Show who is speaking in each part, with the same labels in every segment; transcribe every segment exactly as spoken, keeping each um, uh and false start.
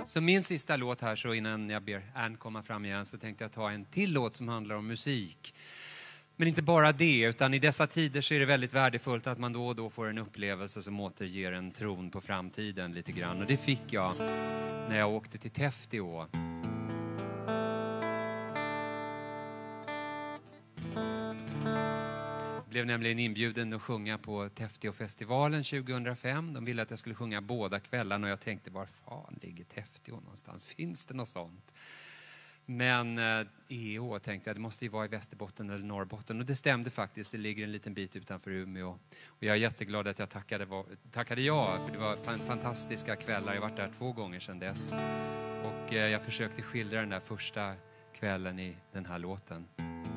Speaker 1: Så min sista låt här, så innan jag ber Ann komma fram igen, så tänkte jag ta en till låt som handlar om musik. Men inte bara det, utan i dessa tider så är det väldigt värdefullt att man då och då får en upplevelse som återger en tron på framtiden lite grann. Och det fick jag när jag åkte till Täfteå. Jag blev nämligen inbjuden att sjunga på Täfteåfestivalen tjugohundrafem. De ville att jag skulle sjunga båda kvällarna och jag tänkte, var fan ligger Täfteå någonstans? Finns det något sånt? Men eh, E Å tänkte jag, det måste ju vara i Västerbotten eller Norrbotten. Och det stämde faktiskt, det ligger en liten bit utanför Umeå. Och jag är jätteglad att jag tackade, tackade ja, för det var fan, fantastiska kvällar. Jag har varit där två gånger sedan dess. Och eh, jag försökte skildra den där första kvällen i den här låten.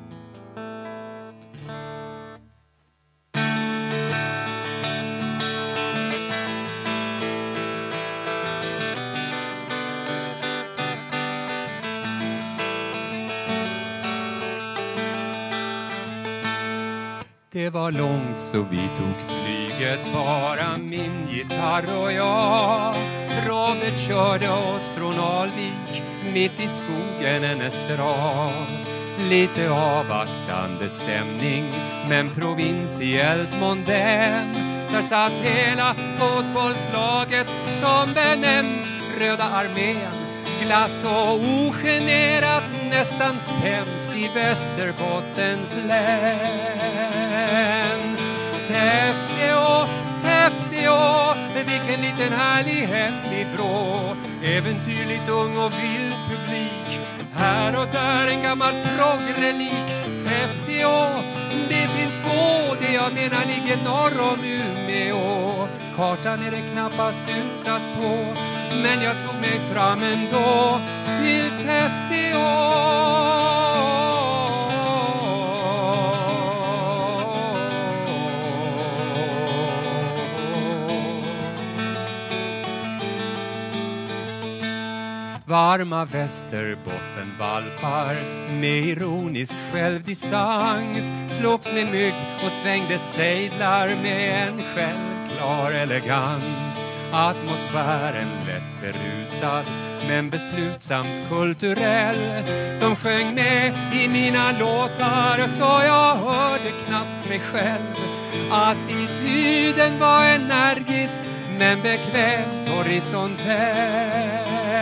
Speaker 1: Det var långt så vi tog flyget, bara min gitarr och jag. Robert körde oss från Alvik, mitt i skogen en estrad. Lite avvaktande stämning, men provinsiellt mondän. Där satt hela fotbollslaget som benämns Röda armén. Glatt och ogenerat, nästan sämst i Västerbottens län. Täfteå, Täfteå, vilken liten härlig hemlig vrå. Äventyrligt ung och vild publik, här och där en gammal proggrelik. Täfteå, det finns två, det jag menar ligger norr om Umeå. Kartan är det knappast utsatt på, men jag tog mig fram ändå till Täfteå. Varma Västerbottenvalpar med ironisk självdistans slogs med mygg och svängde sejdlar med en självklar elegans. Atmosfären lätt berusad men beslutsamt kulturell. De sjöng med i mina låtar så jag hörde knappt mig själv. Attityden var energisk men bekvämt horisontell.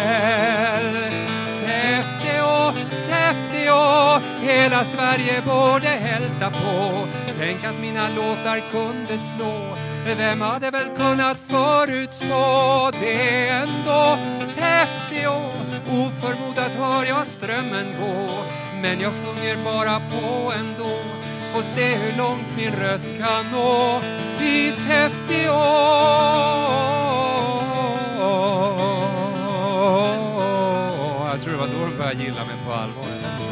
Speaker 1: Täfteå, Täfteå, hela Sverige borde hälsa på. Tänk att mina låtar kunde slå, vem hade väl kunnat förutspå det ändå. Täfteå, oförmodat hör jag strömmen gå, men jag sjunger bara på ändå. Får se hur långt min röst kan nå i Täfteå. Jag tror det var då de började gilla mig på allvar.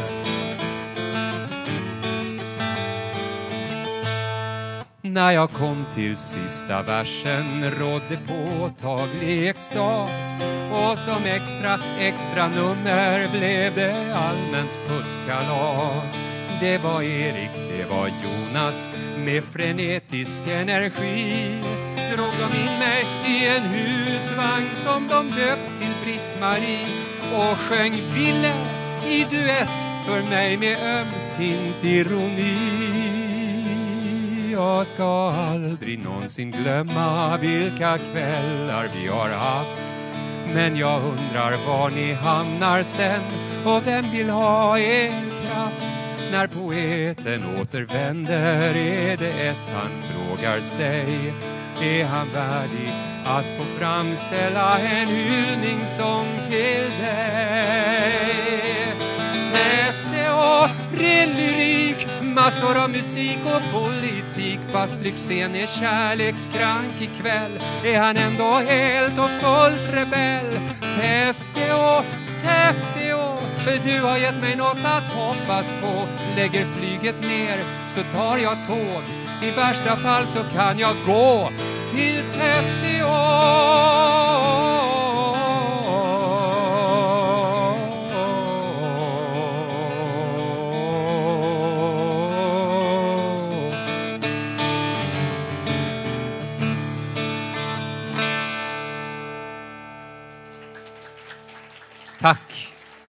Speaker 1: När jag kom till sista versen rådde påtaglig extas. Och som extra, extra nummer blev det allmänt pusskalas. Det var Erik, det var Jonas med frenetisk energi. Drog de in mig i en husvagn som de döpt till Britt-Marie. Och sjöng Ville i duett för mig med ömsint ironi. Jag ska aldrig någonsin glömma vilka kvällar vi har haft. Men jag undrar var ni hamnar sen och vem vill ha er kraft. När poeten återvänder är det ett han frågar sig. Är han värdig att få framställa en hyllningssång till dig? Täfteå, ren lyrik, massor av musik och politik. Fast lyxen är kärlekskrank ikväll är han ändå helt och fullt rebell. Täfteå, Täfteå, du har gett mig något att hoppas på. Lägger flyget ner så tar jag tåg. I värsta fall så kan jag gå till Täfteå. Tack.